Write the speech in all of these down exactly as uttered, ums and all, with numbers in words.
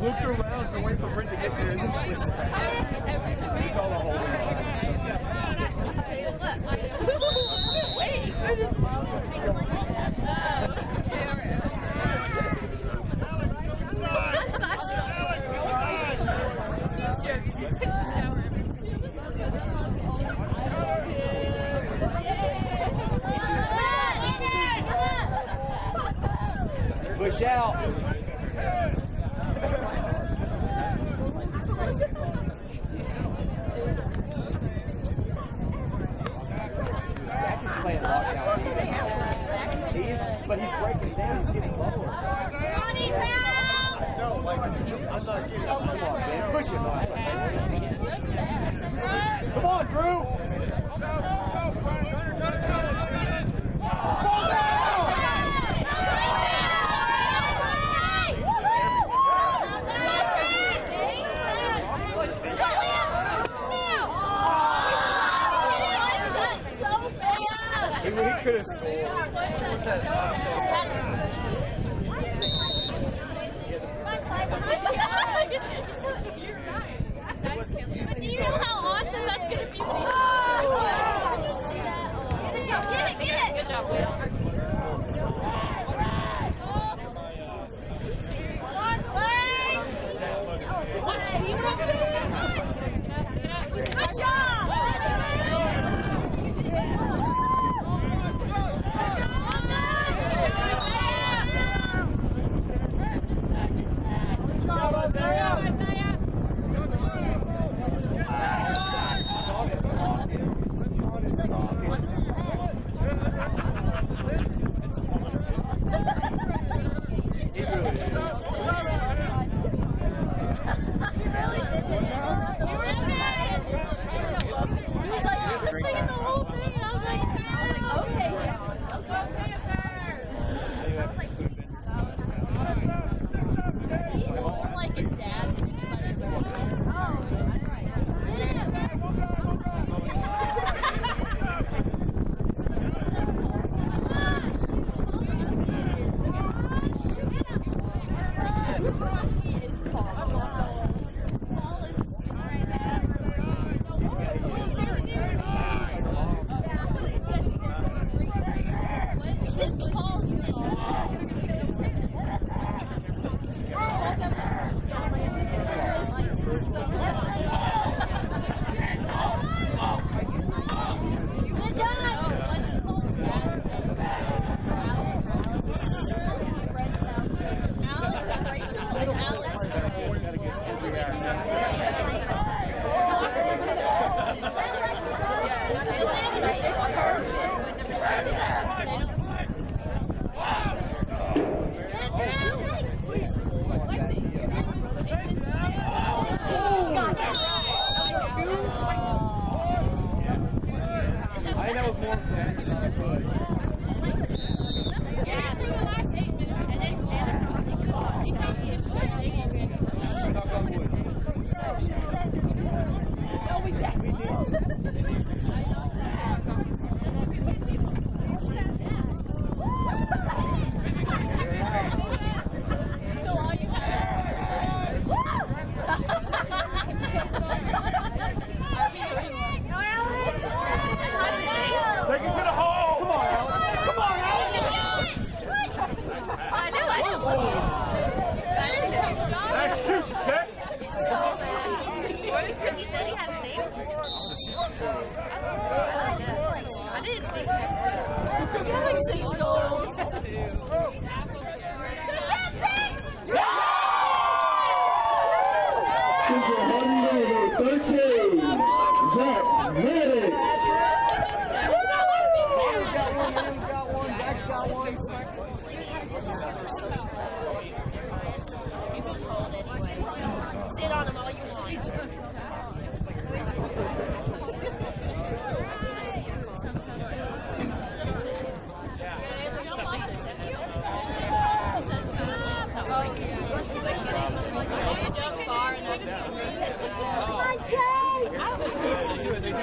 looked around to wait for Brent to get there and then he called a hole. Wait, Push out. He's playing lockdown. He's, but he's breaking down. He's getting lower. No, like, I'm not getting up. Come on, man. Push him. Come on, Drew. Ball down! He, he could have scored. What's that? Do you know how awesome that's going to be? Good job, get it, get it! Good job, Will. Good job!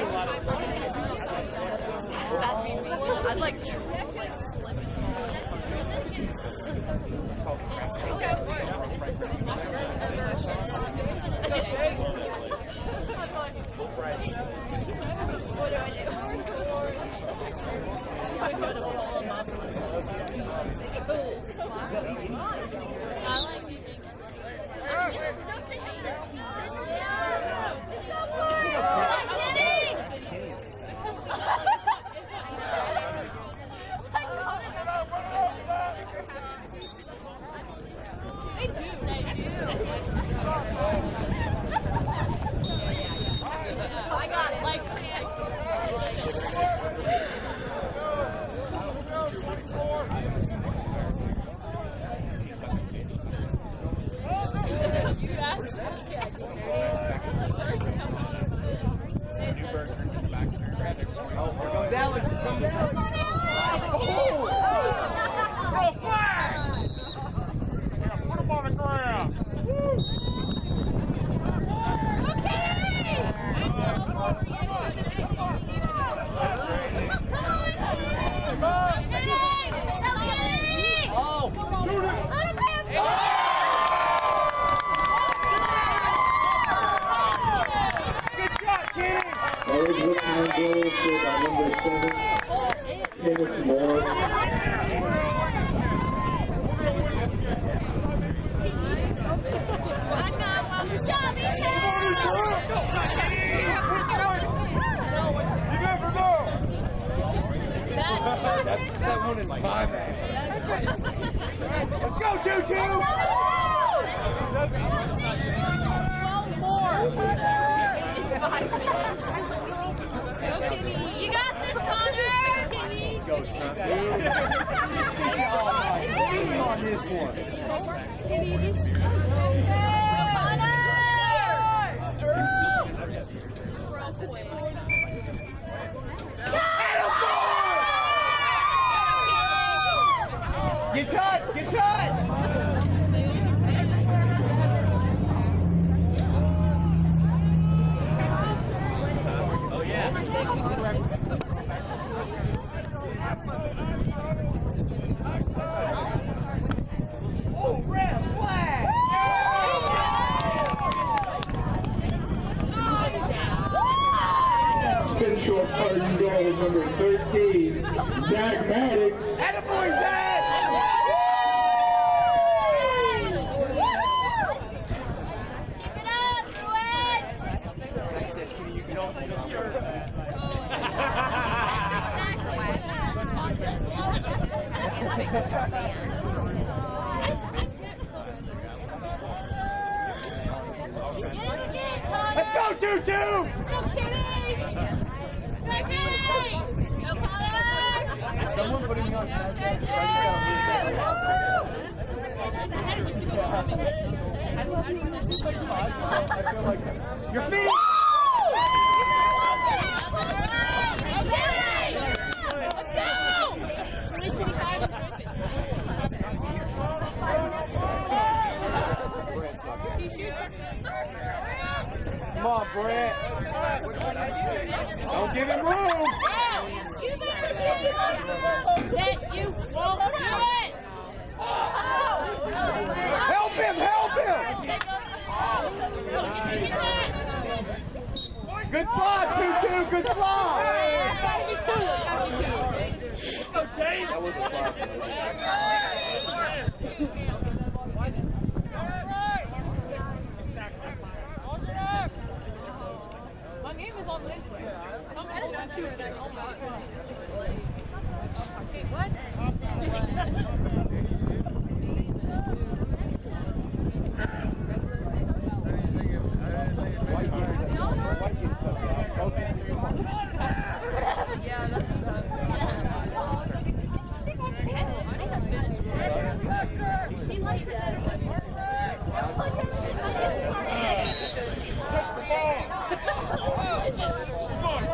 I'd like I like it. I got it. Like, you asked me. Oh, here goes Alex. Oh! Throw flag! Put him on the ground. Always looking on goal, saved by number seven, Kenneth Moore. That, that one is my man. Let's go, two two! twelve more. You got this, Connor! Go, son. Lean on this one. Get touched! Get touched! Oh, yeah. Oh, red flag! Central Party goal number thirteen, Zach Maddox. Attaboy, Zach! Keep it up, Gwen! You can also go here. Let's go, two two! Go, Kitty! Go, Kitty! Go, Connor! Someone putting me on Snapchat. Your feet! Let's go! Come on, Brett. Don't give him room. That you won't do it! Help him, help him. Good slot, two two, good slot. That was a slot. My name is on Wednesday. I'm Wait, what? Yeah, that's Push the ball. Come on.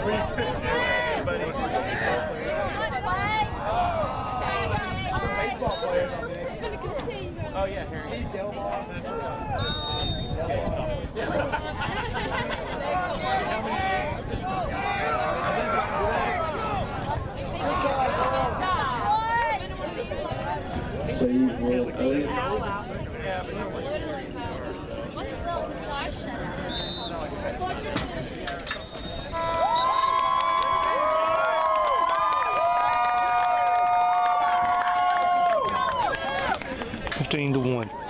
Oh yeah, Harry. Save Will Elliott. fifteen to one.